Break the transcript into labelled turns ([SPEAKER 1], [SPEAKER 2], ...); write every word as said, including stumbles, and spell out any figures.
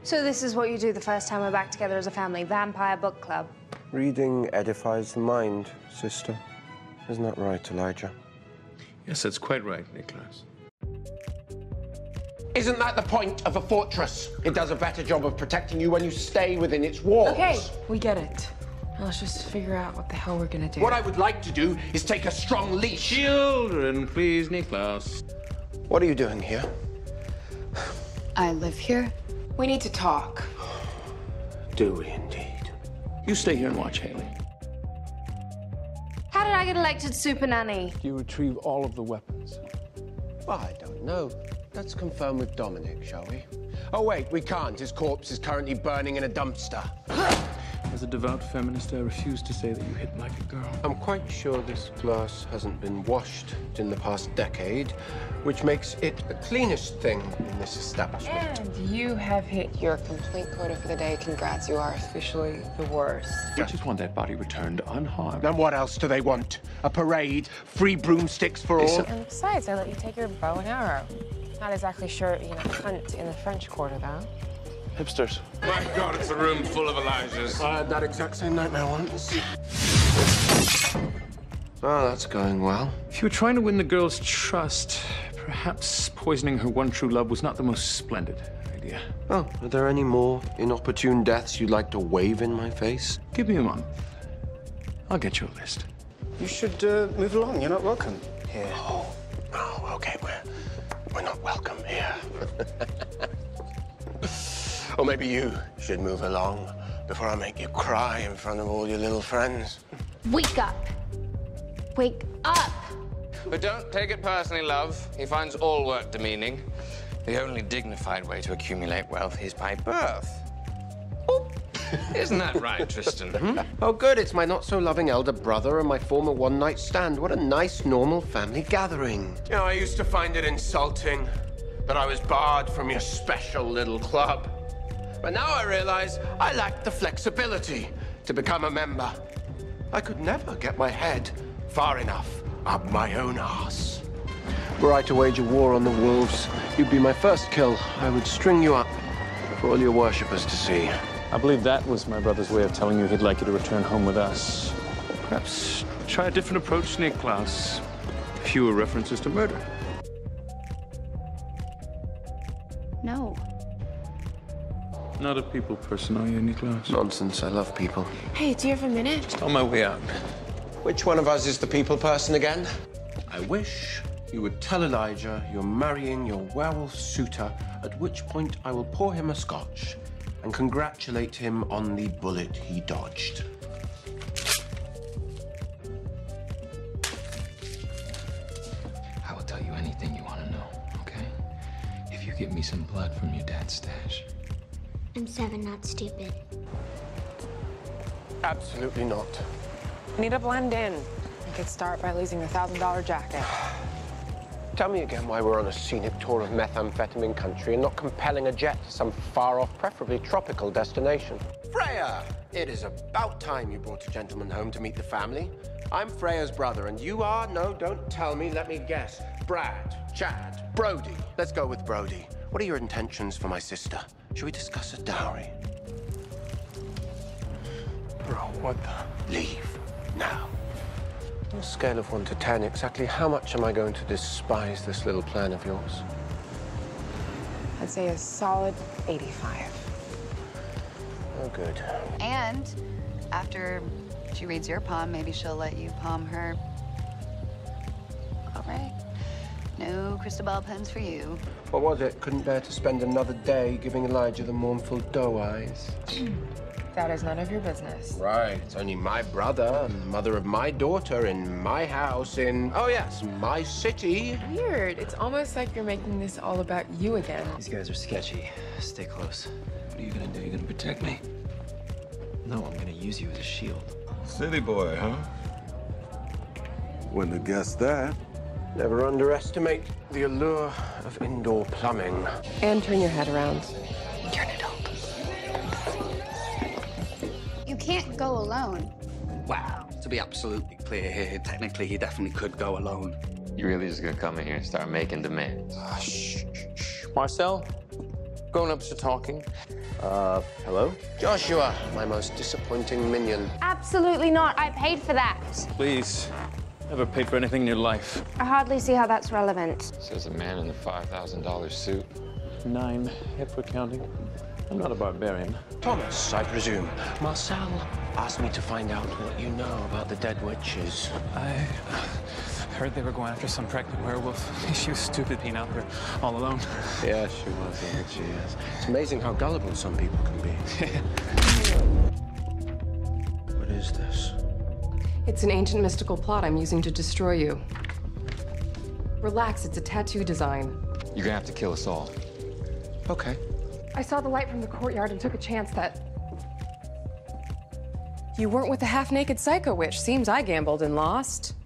[SPEAKER 1] So this is what you do the first time we're back together as a family, vampire book club.
[SPEAKER 2] Reading edifies the mind, sister. Isn't that right, Elijah?
[SPEAKER 3] Yes, that's quite right, Nicholas.
[SPEAKER 2] Isn't that the point of a fortress? It does a better job of protecting you when you stay within its walls.
[SPEAKER 4] Okay, we get it. Now let's just figure out what the hell we're gonna do.
[SPEAKER 2] What I would like to do is take a strong leash.
[SPEAKER 3] Children, please, Nicholas.
[SPEAKER 2] What are you doing here?
[SPEAKER 5] I live here.
[SPEAKER 4] We need to talk.
[SPEAKER 2] Do we indeed?
[SPEAKER 3] You stay here and watch Haley.
[SPEAKER 1] How did I get elected super nanny?
[SPEAKER 6] You retrieve all of the weapons.
[SPEAKER 2] Well, I don't know. Let's confirm with Dominic, shall we? Oh, wait, we can't. His corpse is currently burning in a dumpster.
[SPEAKER 3] As a devout feminist, I refuse to say that you hit like a girl.
[SPEAKER 2] I'm quite sure this glass hasn't been washed in the past decade, which makes it the cleanest thing in this establishment.
[SPEAKER 4] And you have hit your complaint quota for the day. Congrats, you are officially the worst.
[SPEAKER 3] We just want that body returned unharmed.
[SPEAKER 2] And what else do they want? A parade? Free broomsticks for all?
[SPEAKER 4] And besides, I let you take your bow and arrow. Not exactly sure, you know, hunt in the French Quarter, though.
[SPEAKER 6] Hipsters.
[SPEAKER 3] My God, it's a room full of Elijahs.
[SPEAKER 2] I had that exact same nightmare once. Oh, that's going well.
[SPEAKER 3] If you were trying to win the girl's trust, perhaps poisoning her one true love was not the most splendid idea.
[SPEAKER 2] Oh, are there any more inopportune deaths you'd like to wave in my face?
[SPEAKER 3] Give me a month. I'll get you a list.
[SPEAKER 7] You should uh, move along. You're not welcome here.
[SPEAKER 2] Oh, oh, okay, we're, we're not welcome here. Or maybe you should move along before I make you cry in front of all your little friends.
[SPEAKER 1] Wake up. Wake up.
[SPEAKER 8] But don't take it personally, love. He finds all work demeaning. The only dignified way to accumulate wealth is by birth. Oh. Isn't that right, Tristan? Hmm?
[SPEAKER 2] Oh, good. It's my not-so-loving elder brother and my former one-night stand. What a nice, normal family gathering. You know, I used to find it insulting that I was barred from your special little club. But now I realize I lacked the flexibility to become a member. I could never get my head far enough up my own arse. Were I to wage a war on the wolves, you'd be my first kill. I would string you up for all your worshippers to see.
[SPEAKER 6] I believe that was my brother's way of telling you he'd like you to return home with us.
[SPEAKER 3] Perhaps try a different approach, Nick Klaus. Fewer references to murder.
[SPEAKER 5] No.
[SPEAKER 3] Not a people person, are you, Nicholas?
[SPEAKER 2] Nonsense, I love people.
[SPEAKER 4] Hey, do you have a minute?
[SPEAKER 3] Just on my way out.
[SPEAKER 2] Which one of us is the people person again? I wish you would tell Elijah you're marrying your werewolf suitor, at which point I will pour him a scotch and congratulate him on the bullet he dodged.
[SPEAKER 8] I will tell you anything you want to know, okay? If you get me some blood from your dad's stash.
[SPEAKER 9] I'm seven, not stupid.
[SPEAKER 2] Absolutely not.
[SPEAKER 4] We need to blend in. We could start by losing the thousand dollar jacket.
[SPEAKER 2] Tell me again why we're on a scenic tour of methamphetamine country and not compelling a jet to some far-off, preferably tropical destination. Freya! It is about time you brought a gentleman home to meet the family. I'm Freya's brother, and you are, no, don't tell me, let me guess, Brad, Chad, Brody. Let's go with Brody. What are your intentions for my sister? Should we discuss a dowry?
[SPEAKER 6] Bro, what the?
[SPEAKER 2] Leave now. On a scale of one to ten, exactly how much am I going to despise this little plan of yours?
[SPEAKER 4] I'd say a solid eighty-five.
[SPEAKER 2] Oh, good.
[SPEAKER 5] And after she reads your palm, maybe she'll let you palm her. All right. No crystal ball pens for you.
[SPEAKER 2] What was it? Couldn't bear to spend another day giving Elijah the mournful doe eyes.
[SPEAKER 4] That is none of your business.
[SPEAKER 2] Right. It's only my brother and the mother of my daughter in my house in, oh yes, my city.
[SPEAKER 4] Weird. It's almost like you're making this all about you again.
[SPEAKER 10] These guys are sketchy. Stay close.
[SPEAKER 8] What are you gonna do? You gonna protect me?
[SPEAKER 10] No, I'm gonna use you as a shield.
[SPEAKER 11] City boy, huh? Wouldn't have guessed that.
[SPEAKER 2] Never underestimate the allure of indoor plumbing.
[SPEAKER 4] And turn your head around.
[SPEAKER 5] You're an adult.
[SPEAKER 9] You can't go alone.
[SPEAKER 10] Wow. To be absolutely clear here, technically he definitely could go alone.
[SPEAKER 8] You really just gonna come in here and start making demands?
[SPEAKER 6] Uh, shh, shh, shh. Marcel,
[SPEAKER 8] Grown-ups are talking.
[SPEAKER 2] Uh, hello? Joshua, my most disappointing minion.
[SPEAKER 1] Absolutely not. I paid for that.
[SPEAKER 3] Please. Never paid for anything in your life.
[SPEAKER 1] I hardly see how that's relevant.
[SPEAKER 12] Says a man in the five thousand dollar suit.
[SPEAKER 6] Nine, if we're counting. I'm not a barbarian.
[SPEAKER 2] Thomas, I presume. Marcel asked me to find out what you know about the dead witches.
[SPEAKER 6] I heard they were going after some pregnant werewolf. She was stupid being out there all alone.
[SPEAKER 2] Yeah, she was, yeah, she is. It's amazing how gullible some people can be. What is this?
[SPEAKER 13] It's an ancient mystical plot I'm using to destroy you. Relax, it's a tattoo design.
[SPEAKER 12] You're gonna have to kill us all.
[SPEAKER 2] Okay.
[SPEAKER 13] I saw the light from the courtyard and took a chance that you weren't with the half-naked psycho witch. Seems I gambled and lost.